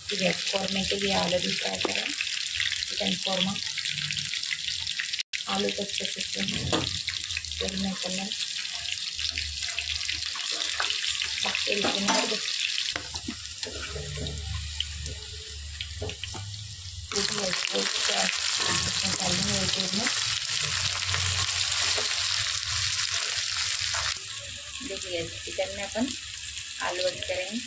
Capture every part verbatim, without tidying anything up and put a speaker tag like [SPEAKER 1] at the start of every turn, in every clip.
[SPEAKER 1] Gas कौरमे के लिए आलू भी फ्राई करें, चिकन कौरमा। आलू को अच्छे से तेल में करना, तेल में देखिए चिकन में अपन आलू ऐड करेंगे।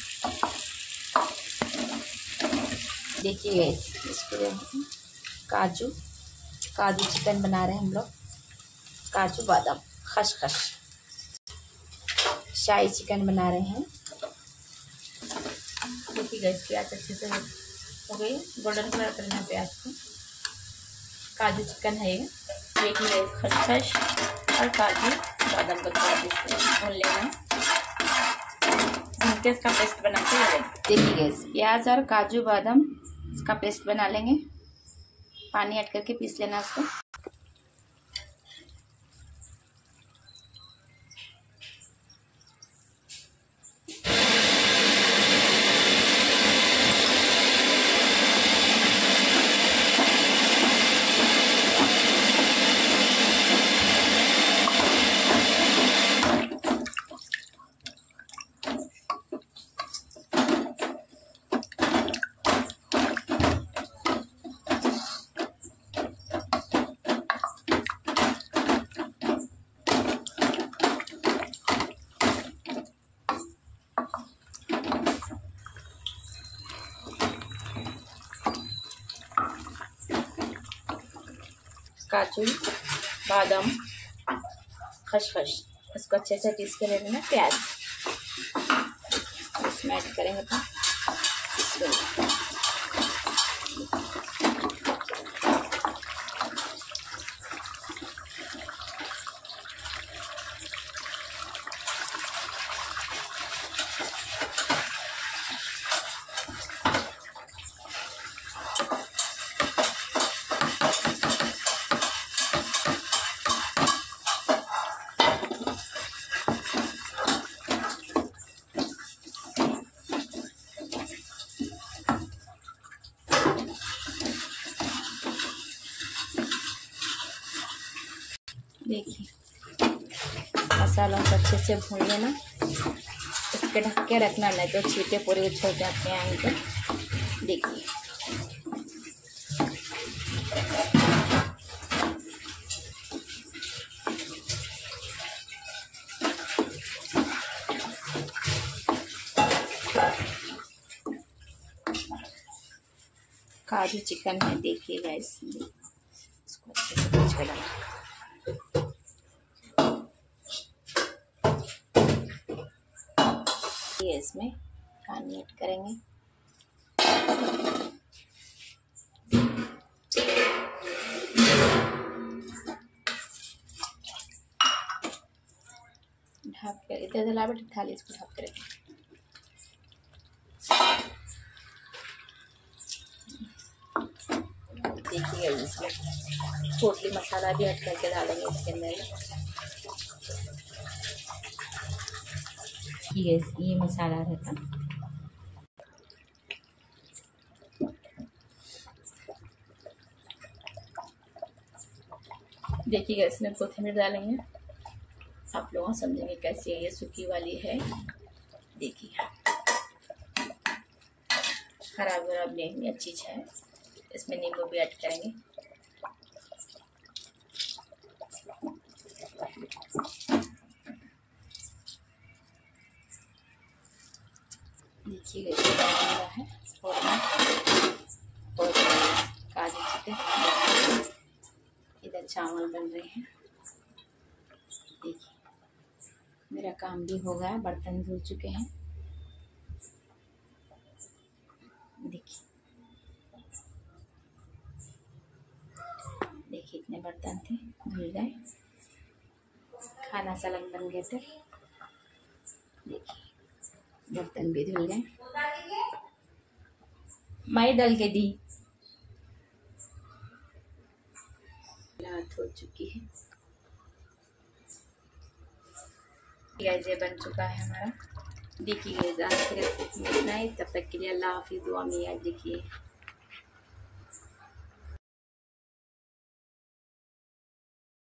[SPEAKER 1] देखिए इसको काजू काजू चिकन बना रहे हैं हम लोग, काजू बादाम खसखस शाही चिकन बना रहे हैं। देखिए गैस प्याज अच्छे से हो गई, गोल्डन कलर करना है प्याज को। काजू चिकन है ये, देखिए खसखस और काजू बादाम को थोड़ा भून लेना, भून के इसका पेस्ट बना के ले लेंगे। देखिए गैस प्याज और काजू बादाम इसका पेस्ट बना लेंगे, पानी ऐड करके पीस लेना उसको। काजू बादाम खसखस इसको अच्छे से पीस के ले लेना। प्याज इसमें ऐड करेंगे तो देखिए मसाला को अच्छे से भून लेना, इसके ढक के रखना, नहीं तो छींटे पूरे उछल जाते हैं आगे। देखिए काजू चिकन है, देखिए गाइस इसको अच्छे से भून लेना। इसमें पानी ऐड करेंगे, ढक कर इधर जला बेटे थाली, इसको ढक करेंगे। देखिए इसमें पोटली मसाला भी ऐड करके डालेंगे इसके अंदर। ये ये मसाला रहता, देखिएगा इसमें कोथिमीर डालेंगे, आप लोग समझेंगे कैसी है, ये सूखी वाली है। देखिए खराब वराब नहीं, अच्छी है। इसमें नींबू भी ऐड करेंगे। देखिए है और काजू चिकन, इधर चावल बन रहे हैं। देखिए मेरा काम भी हो गया, बर्तन धुल चुके हैं। देखिए देखिए इतने बर्तन थे, धुल गए, खाना सलन बन गए थे। देखिए बर्तन भी धुल गए, मैं डाल के दी, रात हो चुकी है। गैस ये बन चुका है हमारा देखिए गाइस आज की रेसिपी में इतना ही। तब तक के लिए अल्लाह हाफिज़, दुआ में याद रखिए।